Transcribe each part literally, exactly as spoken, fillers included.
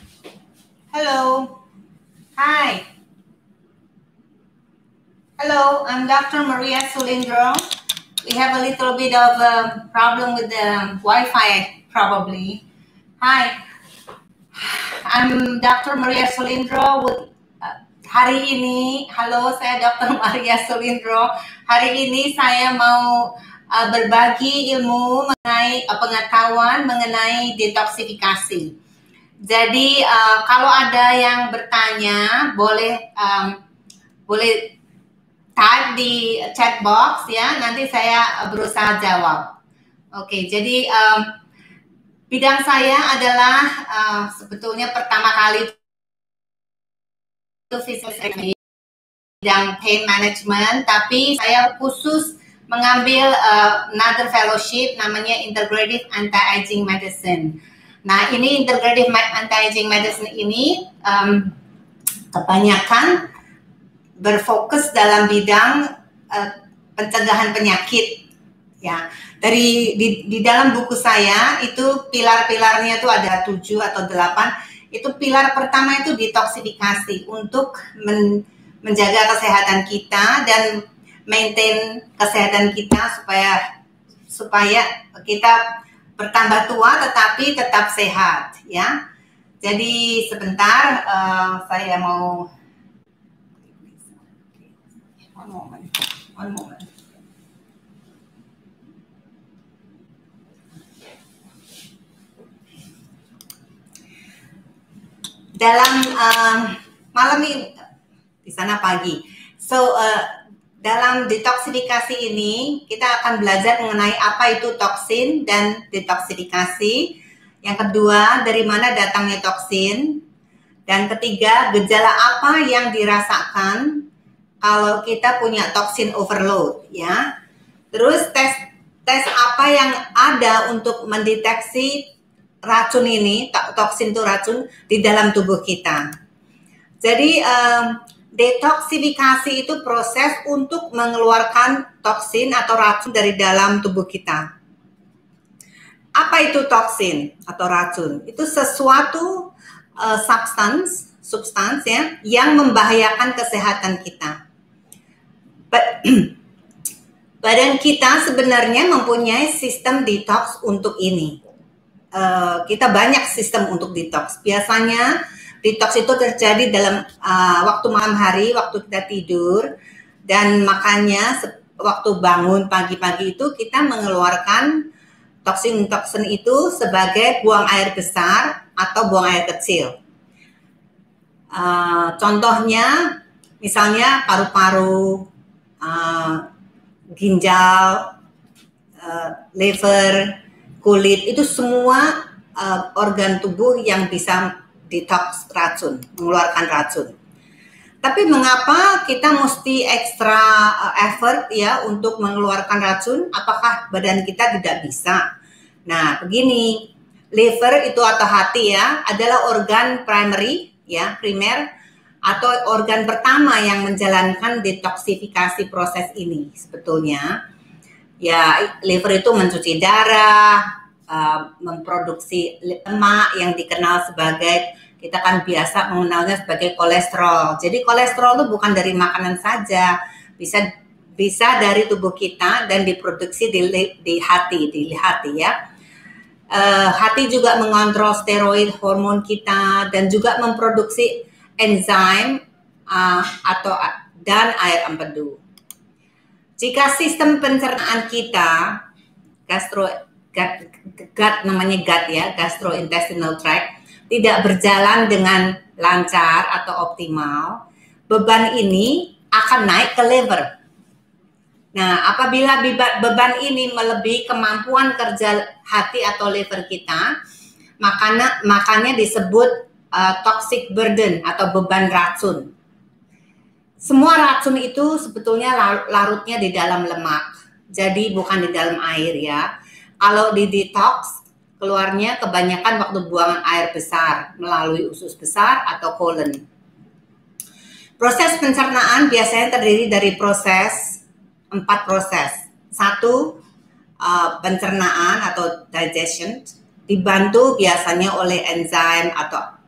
Hello. Hi. Hello, I'm Doctor Maria Sulindro. We have a little bit of a problem with the Wi-Fi, probably. Hi, I'm Doctor Maria Sulindro. With, uh, hari ini, halo, saya Doktor Maria Sulindro. Hari ini saya mau uh, berbagi ilmu mengenai uh, pengetahuan mengenai detoksifikasi. Jadi uh, kalau ada yang bertanya, boleh um, boleh type di chat box ya. Nanti saya berusaha jawab. Oke, jadi um, bidang saya adalah uh, sebetulnya pertama kali itu fisik bidang pain management, tapi saya khusus mengambil uh, another fellowship namanya Integrative Anti-Aging Medicine. Nah, ini Integrative Anti-Aging Medicine ini um, kebanyakan berfokus dalam bidang uh, pencegahan penyakit. Ya, dari di, di dalam buku saya itu pilar-pilarnya itu ada tujuh atau delapan. Itu pilar pertama itu detoksifikasi untuk men, menjaga kesehatan kita dan maintain kesehatan kita supaya supaya kita bertambah tua tetapi tetap sehat ya. Jadi sebentar uh, saya mau one moment, one moment. Dalam uh, malam ini di sana pagi. So uh, dalam detoksifikasi ini kita akan belajar mengenai apa itu toksin dan detoksifikasi. Yang kedua, dari mana datangnya toksin. Dan ketiga, gejala apa yang dirasakan kalau kita punya toksin overload ya. Terus tes tes apa yang ada untuk mendeteksi racun ini, toksin itu racun di dalam tubuh kita. Jadi um, detoksifikasi itu proses untuk mengeluarkan toksin atau racun dari dalam tubuh kita. Apa itu toksin atau racun? Itu sesuatu uh, substance, substance ya, yang membahayakan kesehatan kita. Badan kita sebenarnya mempunyai sistem detox untuk ini. Uh, kita banyak sistem untuk detox. Biasanya detox itu terjadi dalam uh, waktu malam hari, waktu kita tidur, dan makanya waktu bangun pagi-pagi itu kita mengeluarkan toksin-toksin itu sebagai buang air besar atau buang air kecil. Uh, contohnya, misalnya paru-paru, uh, ginjal, uh, liver, kulit, itu semua uh, organ tubuh yang bisa detox racun, mengeluarkan racun. Tapi mengapa kita mesti ekstra effort ya untuk mengeluarkan racun? Apakah badan kita tidak bisa? Nah, begini, liver itu atau hati ya adalah organ primary ya, primer atau organ pertama yang menjalankan detoksifikasi proses ini sebetulnya. Ya, liver itu mencuci darah, uh, memproduksi lemak yang dikenal sebagai, kita kan biasa mengenalnya sebagai kolesterol. Jadi kolesterol itu bukan dari makanan saja, bisa bisa dari tubuh kita dan diproduksi di, di hati, di hati ya. Uh, hati juga mengontrol steroid hormon kita dan juga memproduksi enzim uh, atau dan air empedu. Jika sistem pencernaan kita, gastro gut, gut namanya gut ya, gastrointestinal tract, tidak berjalan dengan lancar atau optimal, beban ini akan naik ke liver. Nah, apabila beban ini melebihi kemampuan kerja hati atau liver kita, makanya, makanya disebut uh, toxic burden atau beban racun. Semua racun itu sebetulnya larutnya di dalam lemak, jadi bukan di dalam air ya. Kalau di detox, keluarnya kebanyakan waktu buangan air besar melalui usus besar atau kolon. Proses pencernaan biasanya terdiri dari proses, empat proses. Satu, uh, pencernaan atau digestion, dibantu biasanya oleh enzim atau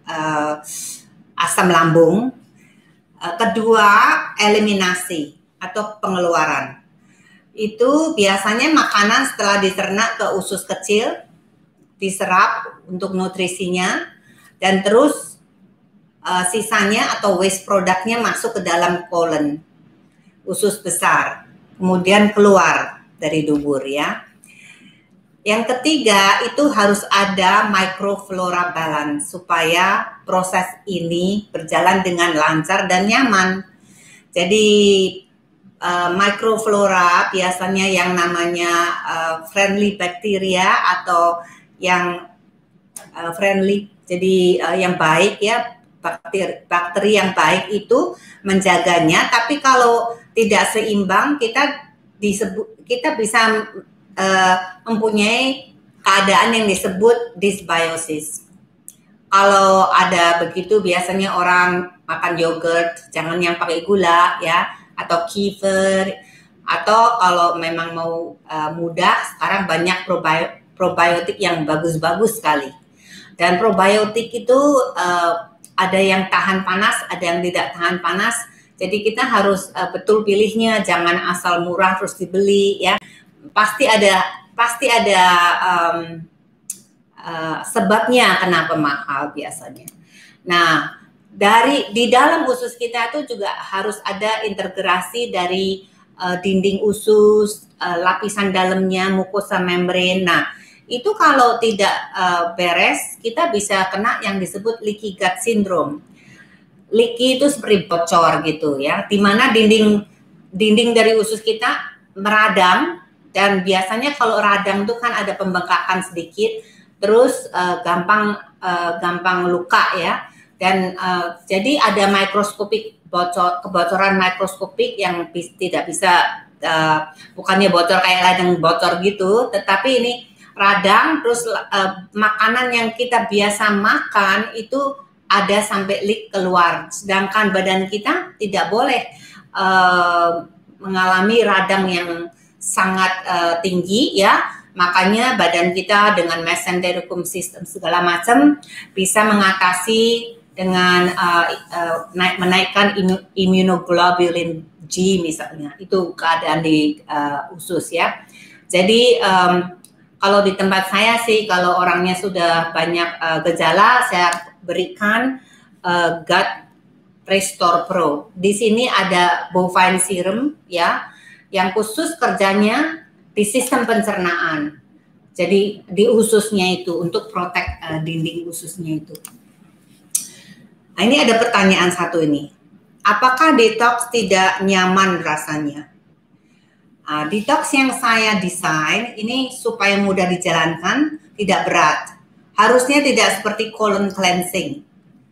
uh, asam lambung. Uh, kedua, eliminasi atau pengeluaran. Itu biasanya makanan setelah dicerna ke usus kecil, diserap untuk nutrisinya, dan terus uh, sisanya atau waste produknya masuk ke dalam kolon, usus besar, kemudian keluar dari dubur ya. Yang ketiga itu harus ada microflora balance supaya proses ini berjalan dengan lancar dan nyaman. Jadi uh, microflora biasanya yang namanya uh, friendly bacteria atau yang uh, friendly, jadi uh, yang baik ya, bakteri, bakteri yang baik itu menjaganya. Tapi kalau tidak seimbang, kita disebut kita bisa Uh, mempunyai keadaan yang disebut dysbiosis. Kalau ada begitu, biasanya orang makan yogurt, jangan yang pakai gula ya, atau kefir, atau kalau memang mau uh, mudah, sekarang banyak probi- probiotik yang bagus-bagus sekali. Dan probiotik itu uh, ada yang tahan panas, ada yang tidak tahan panas. Jadi kita harus uh, betul pilihnya, jangan asal murah terus dibeli ya. Pasti ada pasti ada um, uh, sebabnya kenapa mahal biasanya. Nah, dari di dalam usus kita itu juga harus ada integrasi dari uh, dinding usus, uh, lapisan dalamnya, mukosa membran. Nah, itu kalau tidak uh, beres, kita bisa kena yang disebut leaky gut syndrome. Leaky itu seperti bocor gitu ya, di mana dinding dinding dari usus kita meradang. Dan biasanya kalau radang itu kan ada pembengkakan sedikit, terus uh, gampang uh, gampang luka ya. Dan uh, jadi ada mikroskopik bocor, kebocoran mikroskopik yang bis, tidak bisa uh, bukannya bocor kayak ladang bocor gitu, tetapi ini radang. Terus uh, makanan yang kita biasa makan itu ada sampai leak keluar, sedangkan badan kita tidak boleh uh, mengalami radang yang sangat uh, tinggi ya, makanya badan kita dengan mesenterikum sistem segala macam bisa mengatasi dengan uh, uh, naik, menaikkan immunoglobulin G misalnya, itu keadaan di uh, usus ya. Jadi um, kalau di tempat saya sih, kalau orangnya sudah banyak uh, gejala, saya berikan uh, Gut Restore Pro. Di sini ada bovine serum ya, yang khusus kerjanya di sistem pencernaan. Jadi di ususnya itu untuk protek uh, dinding ususnya itu. Nah, ini ada pertanyaan satu ini. Apakah detox tidak nyaman rasanya? Nah, detox yang saya desain ini supaya mudah dijalankan, tidak berat. Harusnya tidak seperti colon cleansing.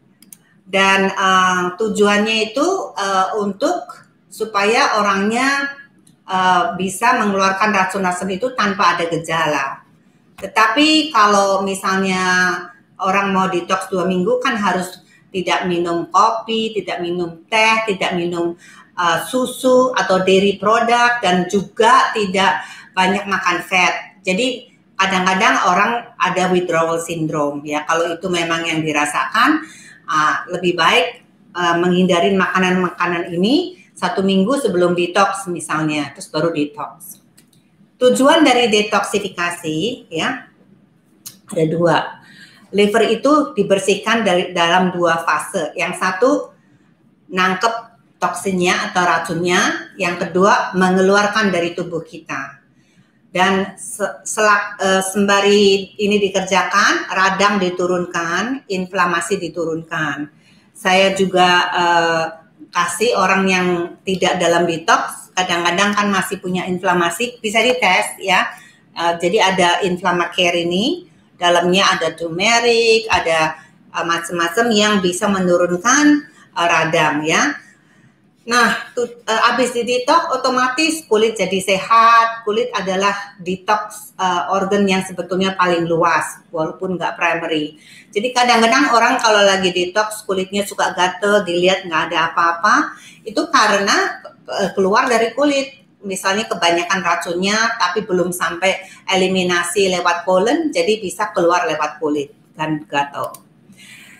Dan uh, tujuannya itu uh, untuk supaya orangnya Uh, bisa mengeluarkan racun-racun itu tanpa ada gejala. Tetapi kalau misalnya orang mau detox dua minggu kan harus tidak minum kopi, tidak minum teh, tidak minum uh, susu atau dairy product, dan juga tidak banyak makan fat. Jadi kadang-kadang orang ada withdrawal syndrome ya. Kalau itu memang yang dirasakan, uh, lebih baik uh, menghindari makanan-makanan ini satu minggu sebelum detox misalnya, terus baru detox. Tujuan dari detoksifikasi ya ada dua. Liver itu dibersihkan dari dalam dua fase. Yang satu nangkep toksinnya atau racunnya, yang kedua mengeluarkan dari tubuh kita. Dan selak, e, sembari ini dikerjakan, radang diturunkan, inflamasi diturunkan. Saya juga e, kasih orang yang tidak dalam detox, kadang-kadang kan masih punya inflamasi, bisa dites ya. Uh, jadi ada Inflamacare ini, dalamnya ada turmeric, ada uh, macam-macam yang bisa menurunkan uh, radang ya. Nah, tu, uh, habis di detox otomatis kulit jadi sehat. Kulit adalah detox uh, organ yang sebetulnya paling luas, walaupun nggak primary. Jadi kadang-kadang orang kalau lagi detox kulitnya suka gatel, dilihat nggak ada apa-apa, itu karena uh, keluar dari kulit. Misalnya kebanyakan racunnya, tapi belum sampai eliminasi lewat kolon, jadi bisa keluar lewat kulit dan gatel.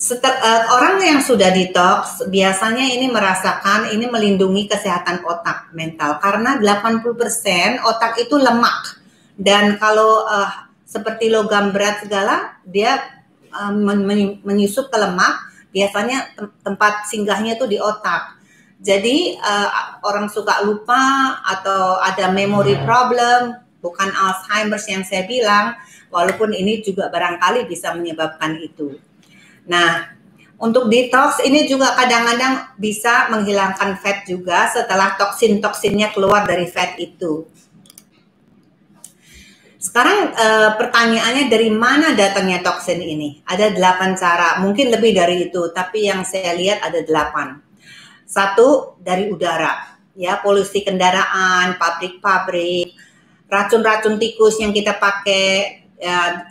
Setel, uh, orang yang sudah detox biasanya ini merasakan ini melindungi kesehatan otak mental karena delapan puluh persen otak itu lemak dan kalau uh, seperti logam berat segala dia uh, men menyusup ke lemak, biasanya tem tempat singgahnya itu di otak. Jadi uh, orang suka lupa atau ada memory problem, bukan Alzheimer yang saya bilang, walaupun ini juga barangkali bisa menyebabkan itu. Nah, untuk detox ini juga kadang-kadang bisa menghilangkan fat juga setelah toksin-toksinnya keluar dari fat itu. Sekarang e, pertanyaannya dari mana datangnya toksin ini? Ada delapan cara, mungkin lebih dari itu, tapi yang saya lihat ada delapan. Satu, dari udara, ya polusi kendaraan, pabrik-pabrik, racun-racun tikus yang kita pakai, ya,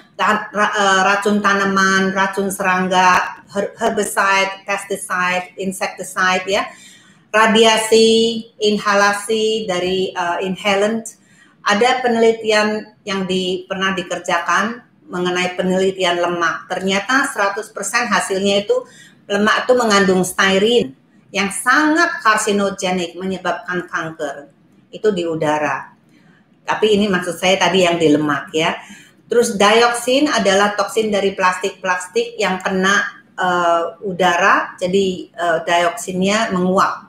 racun tanaman, racun serangga, herbicide, pesticide, insecticide, ya, radiasi, inhalasi dari uh, inhalant. Ada penelitian yang di, pernah dikerjakan mengenai penelitian lemak. Ternyata seratus persen hasilnya itu lemak itu mengandung styrene yang sangat karsinogenik, menyebabkan kanker. Itu di udara. Tapi ini maksud saya tadi yang di lemak, ya. Terus dioksin adalah toksin dari plastik-plastik yang kena uh, udara, jadi uh, dioksinnya menguap.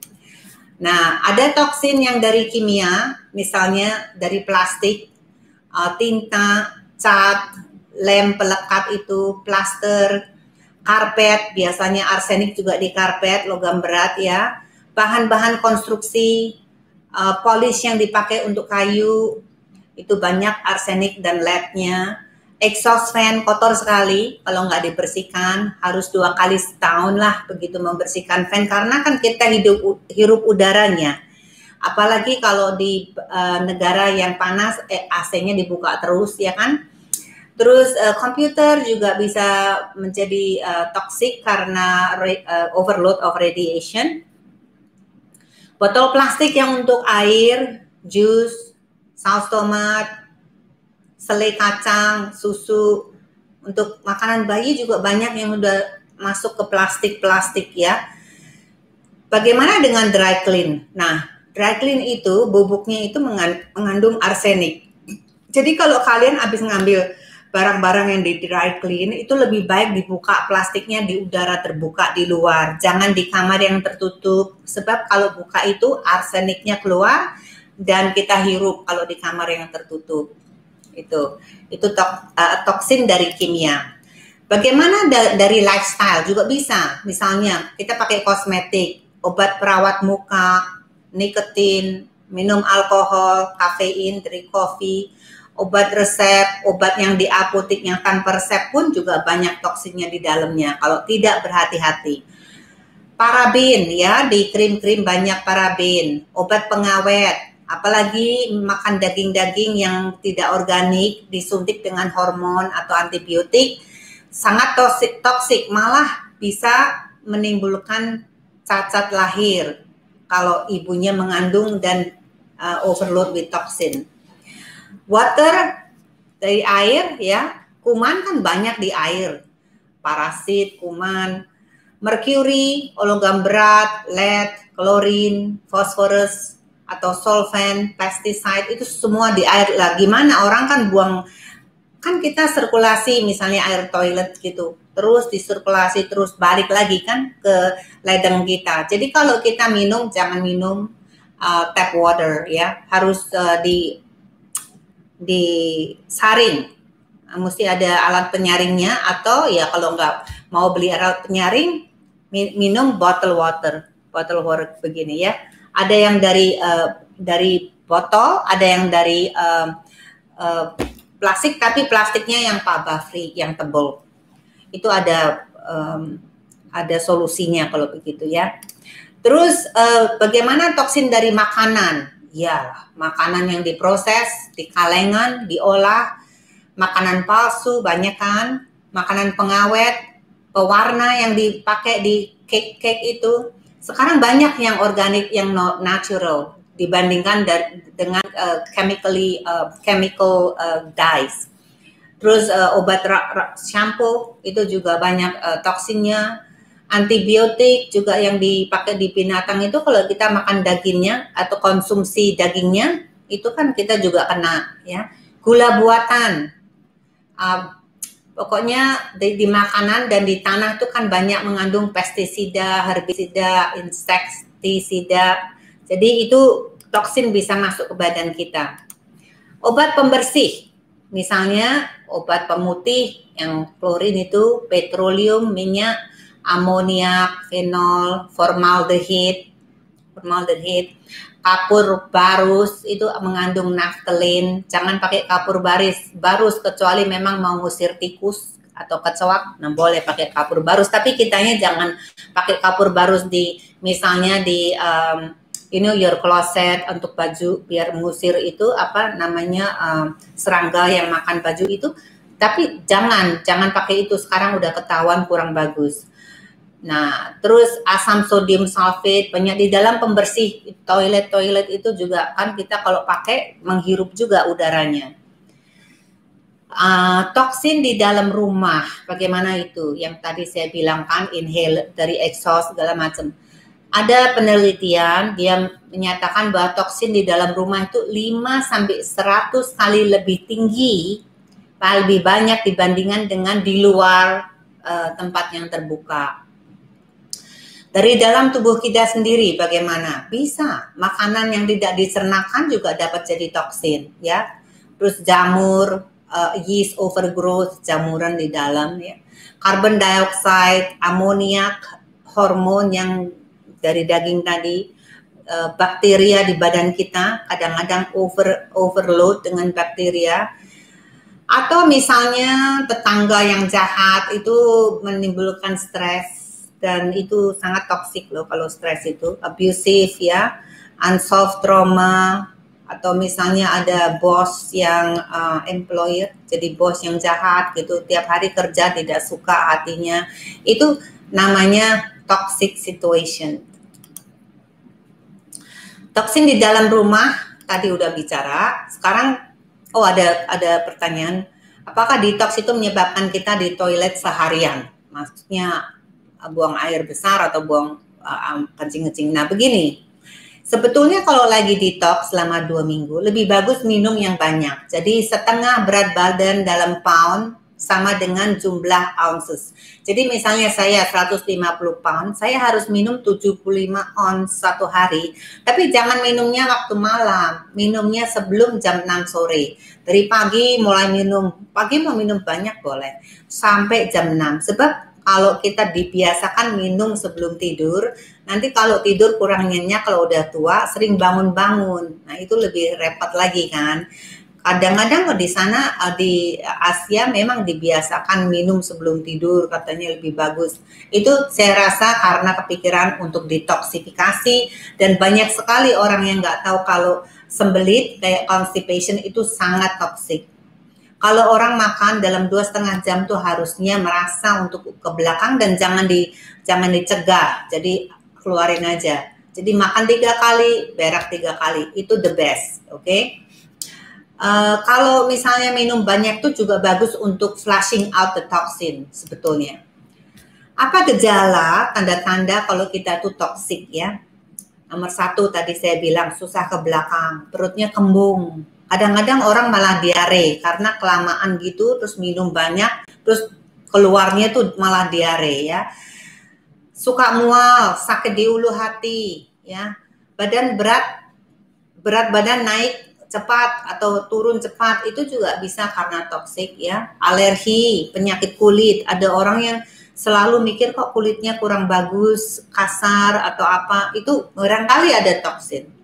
Nah, ada toksin yang dari kimia, misalnya dari plastik, uh, tinta, cat, lem pelekat itu, plaster, karpet, biasanya arsenik juga di karpet, logam berat ya, bahan-bahan konstruksi, uh, polish yang dipakai untuk kayu, itu banyak arsenik dan leadnya. Exhaust fan kotor sekali, kalau nggak dibersihkan, harus dua kali setahun lah begitu membersihkan fan, karena kan kita hidup, hirup udaranya. Apalagi kalau di uh, negara yang panas, eh, A C-nya dibuka terus, ya kan? Terus uh, komputer juga bisa menjadi uh, toksik karena uh, overload of radiation. Botol plastik yang untuk air, jus, saus tomat, selai kacang, susu, untuk makanan bayi juga banyak yang udah masuk ke plastik-plastik ya. Bagaimana dengan dry clean? Nah, dry clean itu bubuknya itu mengandung arsenik. Jadi kalau kalian habis ngambil barang-barang yang di dry clean, itu lebih baik dibuka plastiknya di udara terbuka di luar. Jangan di kamar yang tertutup, sebab kalau buka itu arseniknya keluar dan kita hirup kalau di kamar yang tertutup. Itu itu tok, uh, toksin dari kimia. Bagaimana da dari lifestyle juga bisa. Misalnya kita pakai kosmetik, obat perawat muka, nikotin, minum alkohol, kafein dari kopi, obat resep, obat yang di apotek yang tanpa resep pun juga banyak toksinnya di dalamnya kalau tidak berhati-hati. Paraben ya, di krim-krim banyak paraben, obat pengawet. Apalagi makan daging-daging yang tidak organik, disuntik dengan hormon atau antibiotik, sangat toksik, toksik, malah bisa menimbulkan cacat lahir kalau ibunya mengandung dan uh, overload with toxin. Water dari air ya, kuman kan banyak di air, parasit, kuman, merkuri, logam berat, lead, klorin, fosforus, atau solvent, pesticide, itu semua di air lah. Gimana orang kan buang, kan kita sirkulasi misalnya air toilet gitu, terus disirkulasi terus balik lagi kan ke ledeng kita. Jadi kalau kita minum jangan minum uh, tap water ya, harus uh, di disaring. Mesti ada alat penyaringnya, atau ya kalau nggak mau beli alat penyaring, minum bottle water, bottle water begini ya. Ada yang dari uh, dari botol, ada yang dari uh, uh, plastik, tapi plastiknya yang pabah free, yang tebal. Itu ada um, ada solusinya kalau begitu ya. Terus uh, bagaimana toksin dari makanan? Ya, makanan yang diproses, dikalengan, diolah, makanan palsu banyak kan, makanan pengawet, pewarna yang dipakai di cake-cake itu. Sekarang banyak yang organik, yang natural dibandingkan dengan uh, chemically uh, chemical uh, dyes. Terus uh, obat shampoo itu juga banyak uh, toksinnya. Antibiotik juga yang dipakai di binatang itu kalau kita makan dagingnya atau konsumsi dagingnya itu kan kita juga kena ya. Gula buatan, uh, pokoknya di, di makanan dan di tanah itu kan banyak mengandung pestisida, herbisida, insektisida. Jadi itu toksin bisa masuk ke badan kita. Obat pembersih, misalnya obat pemutih yang klorin itu, petroleum, minyak, amoniak, fenol, formaldehid, formaldehid, kapur barus itu mengandung naftalin. Jangan pakai kapur baris barus kecuali memang mau ngusir tikus atau kecoak. Nah boleh pakai kapur barus, tapi kitanya jangan pakai kapur barus di misalnya di um, you know your closet untuk baju biar mengusir itu apa namanya um, serangga yang makan baju itu. Tapi jangan jangan pakai itu, sekarang udah ketahuan kurang bagus. Nah, terus asam sodium sulfate banyak di dalam pembersih toilet-toilet itu juga kan kita kalau pakai menghirup juga udaranya. Uh, toksin di dalam rumah, bagaimana itu? Yang tadi saya bilang kan inhale dari exhaust segala macam. Ada penelitian dia menyatakan bahwa toksin di dalam rumah itu lima sampai seratus kali lebih tinggi, lebih banyak dibandingkan dengan di luar uh, tempat yang terbuka. Dari dalam tubuh kita sendiri bagaimana? Bisa. Makanan yang tidak dicernakan juga dapat jadi toksin, ya. Terus jamur, uh, yeast overgrowth, jamuran di dalam, ya. Carbon dioxide, amoniak, hormon yang dari daging tadi, uh, bakteria di badan kita kadang-kadang over overload dengan bakteria. Atau misalnya tetangga yang jahat itu menimbulkan stres. Dan itu sangat toksik loh kalau stres itu, abusive ya, unsolved trauma, atau misalnya ada bos yang uh, employer, jadi bos yang jahat gitu, tiap hari kerja tidak suka hatinya, itu namanya toxic situation. Toksin di dalam rumah, tadi udah bicara, sekarang oh ada ada pertanyaan, apakah detox itu menyebabkan kita di toilet seharian? Maksudnya buang air besar atau buang uh, kencing-kencing. Nah begini, sebetulnya kalau lagi detox selama dua minggu, lebih bagus minum yang banyak. Jadi setengah berat badan dalam pound sama dengan jumlah ounces. Jadi misalnya saya seratus lima puluh pound, saya harus minum tujuh puluh lima ounce satu hari. Tapi jangan minumnya waktu malam, minumnya sebelum jam enam sore. Dari pagi mulai minum, pagi mau minum banyak boleh, sampai jam enam. Sebab kalau kita dibiasakan minum sebelum tidur, nanti kalau tidur kurang nyenyak, kalau udah tua sering bangun-bangun. Nah itu lebih repot lagi kan. Kadang-kadang di sana di Asia memang dibiasakan minum sebelum tidur, katanya lebih bagus. Itu saya rasa karena kepikiran untuk detoksifikasi, dan banyak sekali orang yang nggak tahu kalau sembelit kayak constipation itu sangat toksik. Kalau orang makan dalam dua setengah jam tuh harusnya merasa untuk ke belakang dan jangan di jangan dicegah, jadi keluarin aja. Jadi makan tiga kali, berak tiga kali, itu the best, oke? Okay? Uh, kalau misalnya minum banyak tuh juga bagus untuk flushing out the toxin sebetulnya. Apa gejala, tanda-tanda kalau kita tuh toxic ya? Nomor satu tadi saya bilang susah ke belakang, perutnya kembung. Kadang-kadang orang malah diare karena kelamaan gitu, terus minum banyak, terus keluarnya tuh malah diare ya. Suka mual, sakit di ulu hati, ya. Badan berat, berat badan naik cepat atau turun cepat, itu juga bisa karena toksik ya. Alergi, penyakit kulit, ada orang yang selalu mikir kok kulitnya kurang bagus, kasar atau apa, itu barangkali ada toksin.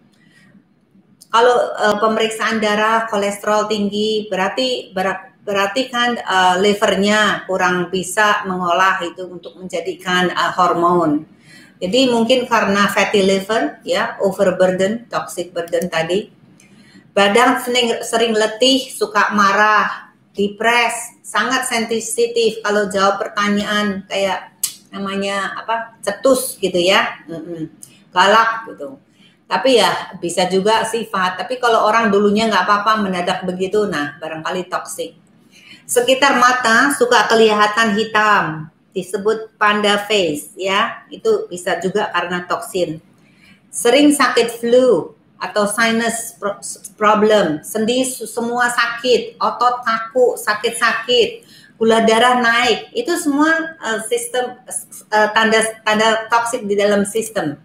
Kalau uh, pemeriksaan darah kolesterol tinggi, berarti ber, berarti kan uh, livernya kurang bisa mengolah itu untuk menjadikan uh, hormon. Jadi mungkin karena fatty liver ya, overburden, toxic burden tadi. Badan sering, sering letih, suka marah, depres, sangat sensitif kalau jawab pertanyaan kayak namanya apa, cetus gitu ya, mm-mm, galak gitu. Tapi ya bisa juga sifat. Tapi kalau orang dulunya nggak apa-apa mendadak begitu, nah barangkali toksik. Sekitar mata suka kelihatan hitam, disebut panda face ya, itu bisa juga karena toksin. Sering sakit flu atau sinus problem, sendi semua sakit, otot kaku, sakit-sakit, gula darah naik, itu semua uh, sistem uh, tanda tanda toksik di dalam sistem.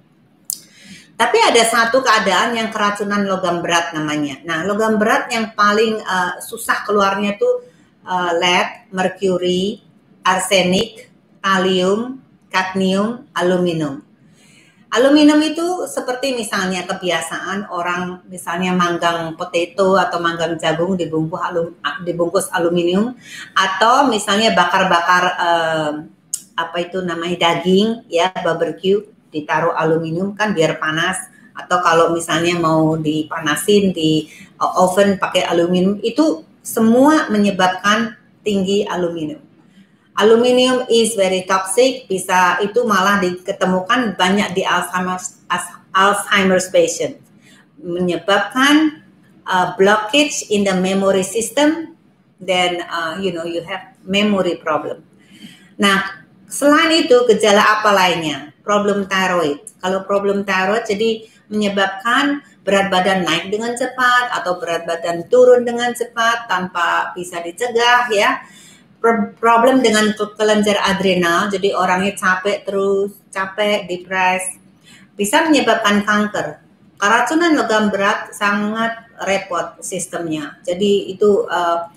Tapi ada satu keadaan yang keracunan logam berat namanya. Nah, logam berat yang paling uh, susah keluarnya tuh uh, lead, merkuri, arsenik, kalium, kadmium, aluminium. Aluminium itu seperti misalnya kebiasaan orang misalnya manggang potato atau manggang jagung dibungkus alum, dibungkus aluminium, atau misalnya bakar-bakar uh, apa itu namanya daging ya, barbecue, ditaruh aluminium kan biar panas, atau kalau misalnya mau dipanasin di oven pakai aluminium, itu semua menyebabkan tinggi aluminium. Aluminium is very toxic, bisa itu malah diketemukan banyak di Alzheimer's Alzheimer's patient, menyebabkan uh, blockage in the memory system, then uh, you know you have memory problem. Nah, selain itu gejala apa lainnya? Problem thyroid. Kalau problem thyroid jadi menyebabkan berat badan naik dengan cepat atau berat badan turun dengan cepat tanpa bisa dicegah ya. Problem dengan kelenjar adrenal, jadi orangnya capek terus, capek, depres, bisa menyebabkan kanker. Keracunan logam berat sangat repot sistemnya. Jadi itu uh,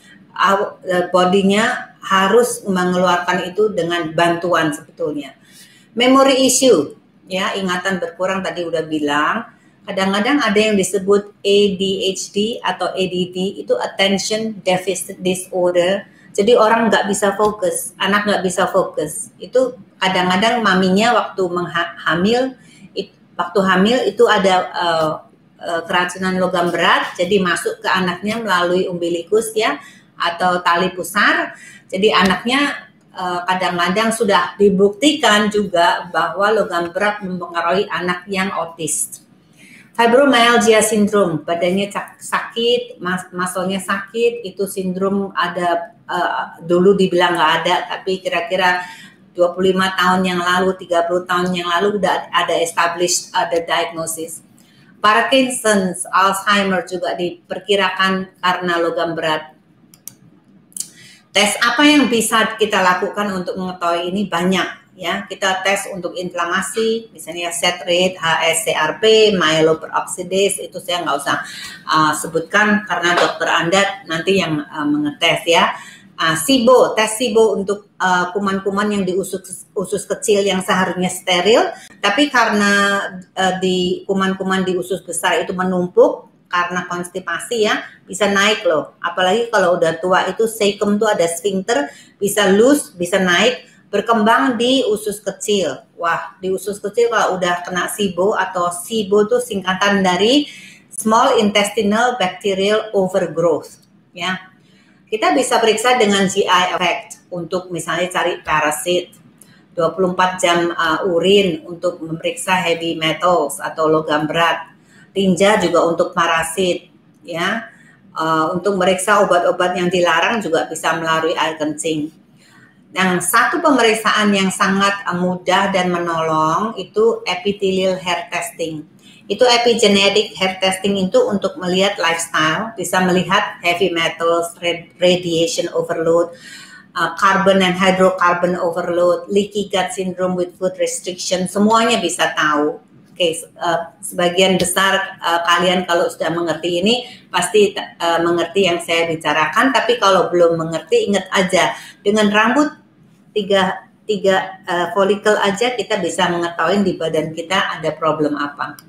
bodinya harus mengeluarkan itu dengan bantuan sebetulnya. Memory issue, ya ingatan berkurang tadi udah bilang. Kadang-kadang ada yang disebut A D H D atau A D D, itu attention deficit disorder. Jadi orang nggak bisa fokus, anak nggak bisa fokus. Itu kadang-kadang maminya waktu hamil, waktu hamil itu ada uh, uh, keracunan logam berat, jadi masuk ke anaknya melalui umbilikus ya, atau tali pusar. Jadi anaknya kadang-kadang sudah dibuktikan juga bahwa logam berat mempengaruhi anak yang autis. Fibromyalgia syndrome, badannya sakit, muscle-nya sakit, itu sindrom ada uh, dulu dibilang nggak ada, tapi kira-kira dua puluh lima tahun yang lalu, tiga puluh tahun yang lalu udah ada established ada diagnosis. Parkinson's, Alzheimer juga diperkirakan karena logam berat. Tes apa yang bisa kita lakukan untuk mengetahui ini banyak ya. Kita tes untuk inflamasi, misalnya set rate, H S C R P, myeloperoxidase, itu saya nggak usah uh, sebutkan karena dokter Anda nanti yang uh, mengetes ya. Uh, SIBO, tes SIBO untuk uh, kuman-kuman yang di usus, usus kecil yang seharusnya steril, tapi karena uh, di kuman-kuman di usus besar itu menumpuk karena konstipasi ya, bisa naik loh. Apalagi kalau udah tua itu cecum tuh ada sphincter, bisa loose, bisa naik, berkembang di usus kecil. Wah, di usus kecil kalau udah kena SIBO, atau SIBO tuh singkatan dari Small Intestinal Bacterial Overgrowth ya. Kita bisa periksa dengan G I effect untuk misalnya cari parasit, dua puluh empat jam uh, urin untuk memeriksa heavy metals atau logam berat. Tinja juga untuk parasit ya, uh, untuk meriksa obat-obat yang dilarang juga bisa melalui air kencing. Yang satu pemeriksaan yang sangat mudah dan menolong itu epithelial hair testing. Itu epigenetic hair testing itu untuk melihat lifestyle, bisa melihat heavy metals, radiation overload, uh, carbon and hydrocarbon overload, leaky gut syndrome with food restriction, semuanya bisa tahu. Oke, okay, uh, sebagian besar uh, kalian kalau sudah mengerti ini pasti uh, mengerti yang saya bicarakan. Tapi kalau belum mengerti, ingat aja dengan rambut tiga tiga uh, folikel aja kita bisa mengetahui di badan kita ada problem apa.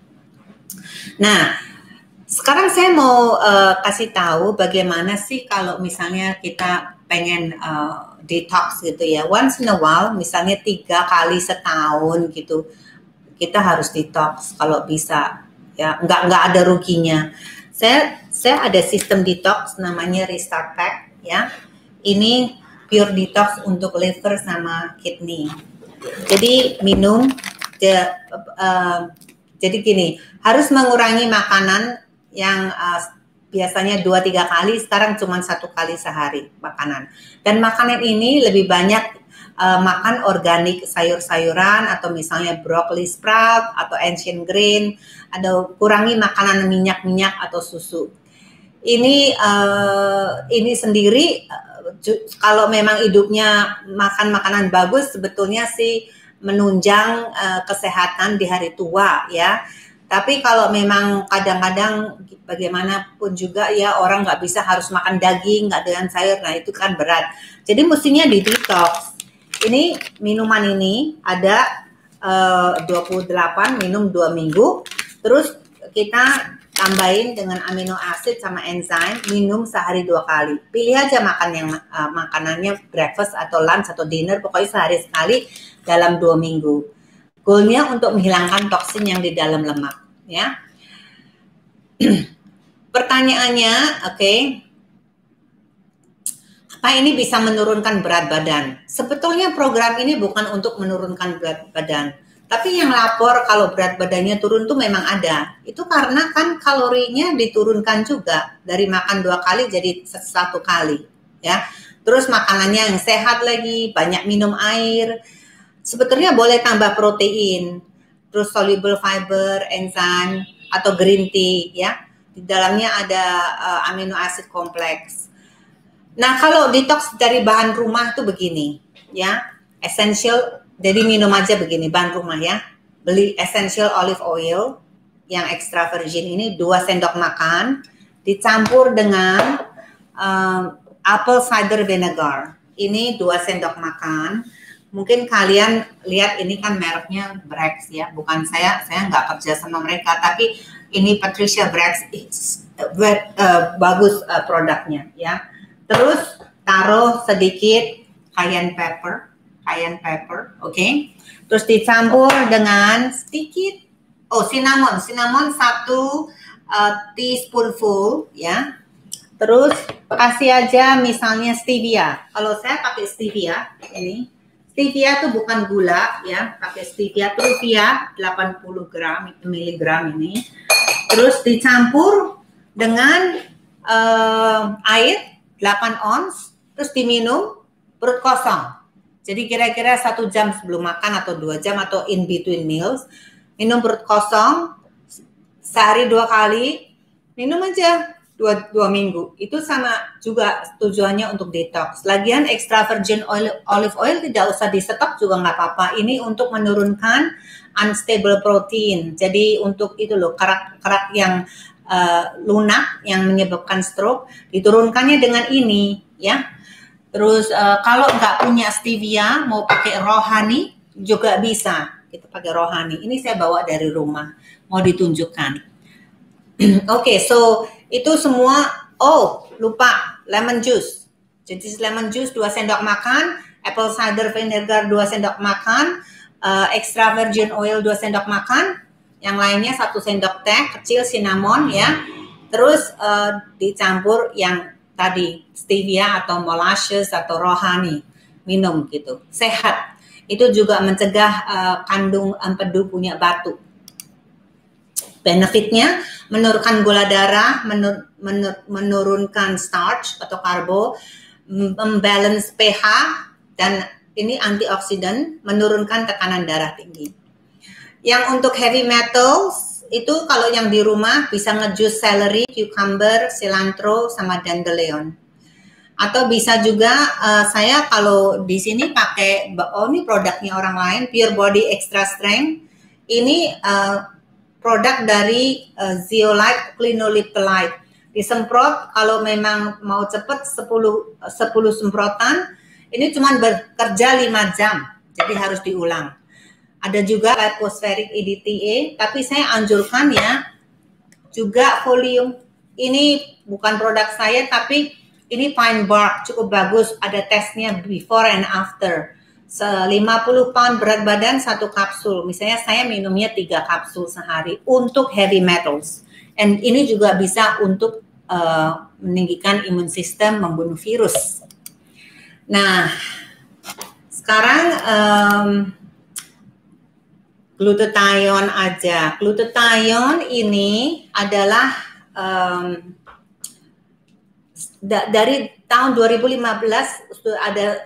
Nah, sekarang saya mau uh, kasih tahu bagaimana sih kalau misalnya kita pengen uh, detox gitu ya. Once in a while, misalnya tiga kali setahun gitu. Kita harus detox kalau bisa ya, nggak nggak ada ruginya. Saya saya ada sistem detox namanya Restart Pack ya. Ini pure detox untuk liver sama kidney. Jadi minum ke, uh, jadi gini, harus mengurangi makanan yang uh, biasanya dua tiga kali, sekarang cuma satu kali sehari makanan. Dan makanan ini lebih banyak uh, makan organik, sayur-sayuran, atau misalnya broccoli sprout atau ancient grain, atau kurangi makanan minyak-minyak atau susu. Ini uh, ini sendiri uh, kalau memang hidupnya makan makanan bagus, sebetulnya sih menunjang uh, kesehatan di hari tua ya. Tapi kalau memang kadang-kadang bagaimanapun juga ya orang nggak bisa harus makan daging, nggak dengan sayur, nah itu kan berat. Jadi mestinya di detox. Ini minuman ini ada uh, dua puluh delapan, minum dua minggu, terus kita tambahin dengan amino acid sama enzim, minum sehari dua kali. Pilih aja makan yang uh, makanannya breakfast atau lunch atau dinner, pokoknya sehari sekali dalam dua minggu. Goalnya untuk menghilangkan toksin yang di dalam lemak, ya. Pertanyaannya, oke, okay, apa ini bisa menurunkan berat badan? Sebetulnya program ini bukan untuk menurunkan berat badan, tapi yang lapor kalau berat badannya turun tuh memang ada. Itu karena kan kalorinya diturunkan juga dari makan dua kali jadi satu kali, ya. Terus makanannya yang sehat lagi, banyak minum air. Sebetulnya boleh tambah protein, terus soluble fiber, enzim, atau green tea, ya. Di dalamnya ada uh, amino acid kompleks. Nah, kalau detox dari bahan rumah tuh begini, ya. Essential, jadi minum aja begini, bahan rumah ya. Beli essential olive oil yang extra virgin ini dua sendok makan, dicampur dengan um, apple cider vinegar. Ini dua sendok makan. Mungkin kalian lihat ini kan mereknya Brax ya, bukan saya, saya nggak kerja sama mereka, tapi ini Patricia Brax, uh, bagus uh, produknya ya. Terus taruh sedikit cayenne pepper, cayenne pepper, oke. Okay? Terus dicampur dengan sedikit, oh cinnamon, cinnamon satu uh, teaspoonful ya. Terus kasih aja misalnya stevia. Kalau saya pakai stevia ini. Stevia itu bukan gula ya, pakai stevia Truvia delapan puluh gram miligram ini. Terus dicampur dengan uh, air delapan ons, terus diminum perut kosong. Jadi kira-kira satu jam sebelum makan atau dua jam atau in between meals, minum perut kosong sehari dua kali, minum aja. Dua, dua minggu itu sama juga tujuannya untuk detox. Lagian extra virgin oil, olive oil tidak usah di stop juga nggak apa-apa. Ini untuk menurunkan unstable protein. Jadi untuk itu loh kerak-kerak yang uh, lunak yang menyebabkan stroke diturunkannya dengan ini ya. Terus uh, kalau nggak punya stevia mau pakai rohani juga bisa. Kita pakai rohani. Ini saya bawa dari rumah mau ditunjukkan. Oke, okay, so itu semua, oh lupa, lemon juice. Jadi lemon juice dua sendok makan, apple cider vinegar dua sendok makan, uh, extra virgin oil dua sendok makan, yang lainnya satu sendok teh kecil cinnamon ya. Terus uh, dicampur yang tadi stevia atau molasses atau rohani, minum gitu. Sehat. Itu juga mencegah uh, kandung empedu punya batu. Benefitnya menurunkan gula darah, menur, menur, menurunkan starch atau karbo, membalance pH, dan ini antioksidan, menurunkan tekanan darah tinggi. Yang untuk heavy metals, itu kalau yang di rumah bisa ngejus celery, cucumber, cilantro, sama dandelion. Atau bisa juga uh, saya kalau di sini pakai, oh ini produknya orang lain, Pure Body Extra Strength, ini uh, produk dari uh, zeolite clinolipolide. Disemprot kalau memang mau cepat sepuluh, sepuluh semprotan. Ini cuma bekerja lima jam. Jadi harus diulang. Ada juga lipospheric E D T A, tapi saya anjurkan ya juga folium. Ini bukan produk saya tapi ini Pine Bark cukup bagus. Ada tesnya before and after. lima puluh pound berat badan satu kapsul. Misalnya saya minumnya tiga kapsul sehari untuk heavy metals. And ini juga bisa untuk uh, meninggikan imun sistem, membunuh virus. Nah, sekarang um, glutathione aja. Glutathione ini adalah um, da, dari tahun dua ribu lima belas ada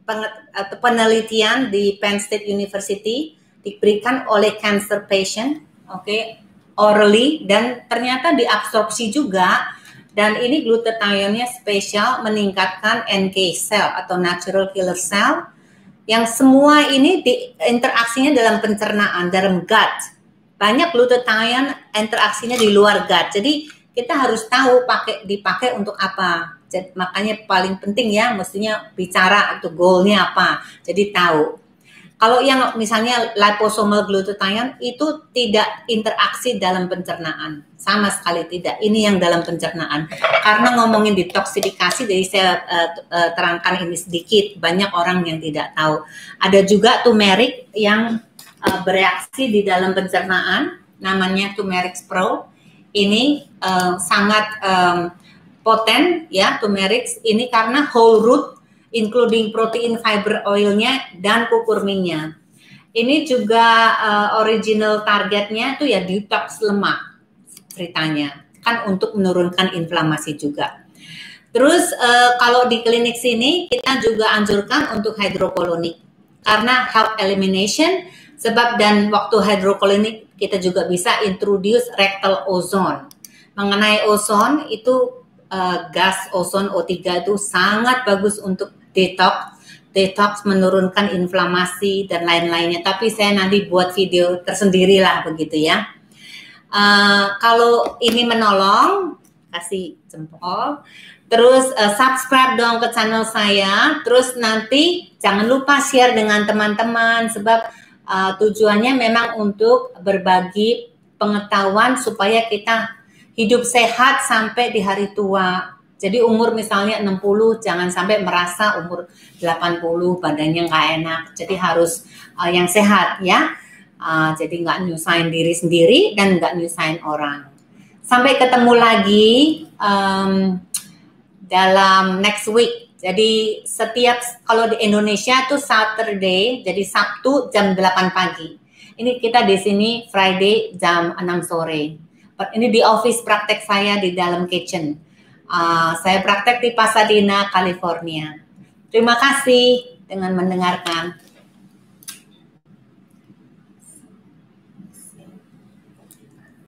penelitian di Penn State University diberikan oleh cancer patient, oke, okay, orally, dan ternyata diabsorpsi juga. Dan ini glutathionnya spesial meningkatkan N K cell atau natural killer cell, yang semua ini di, interaksinya dalam pencernaan, dalam gut. Banyak glutathione interaksinya di luar gut. Jadi kita harus tahu pakai dipakai untuk apa. Jadi, makanya paling penting ya, mestinya bicara untuk goalnya apa. Jadi tahu. Kalau yang misalnya liposomal glutathione itu tidak interaksi dalam pencernaan, sama sekali tidak. Ini yang dalam pencernaan. Karena ngomongin detoksifikasi, jadi saya uh, uh, terangkan ini sedikit. Banyak orang yang tidak tahu. Ada juga turmeric yang uh, bereaksi di dalam pencernaan, namanya turmeric Pro. Ini uh, sangat um, poten ya, turmeric ini karena whole root including protein fiber oilnya dan kurkumingnya. Ini juga uh, original targetnya tuh ya detox lemak ceritanya, kan untuk menurunkan inflamasi juga. Terus uh, kalau di klinik sini kita juga anjurkan untuk hidrokolonik karena health elimination, sebab dan waktu hidrokolonik kita juga bisa introduce rectal ozone. Mengenai ozon itu Uh, gas ozon O tiga itu sangat bagus untuk detox, detox menurunkan inflamasi dan lain-lainnya. Tapi saya nanti buat video tersendiri lah begitu ya. Uh, kalau ini menolong, kasih jempol. Terus uh, subscribe dong ke channel saya. Terus nanti jangan lupa share dengan teman-teman sebab uh, tujuannya memang untuk berbagi pengetahuan supaya kita hidup sehat sampai di hari tua. Jadi umur misalnya enam puluh, jangan sampai merasa umur delapan puluh badannya nggak enak. Jadi harus uh, yang sehat ya. Uh, jadi nggak nyusahin diri sendiri dan nggak nyusahin orang. Sampai ketemu lagi um, dalam next week. Jadi setiap, kalau di Indonesia tuh Saturday, jadi Sabtu jam delapan pagi. Ini kita di sini Friday jam enam sore. Ini di office praktek saya di dalam kitchen. Uh, saya praktek di Pasadena, California. Terima kasih dengan mendengarkan.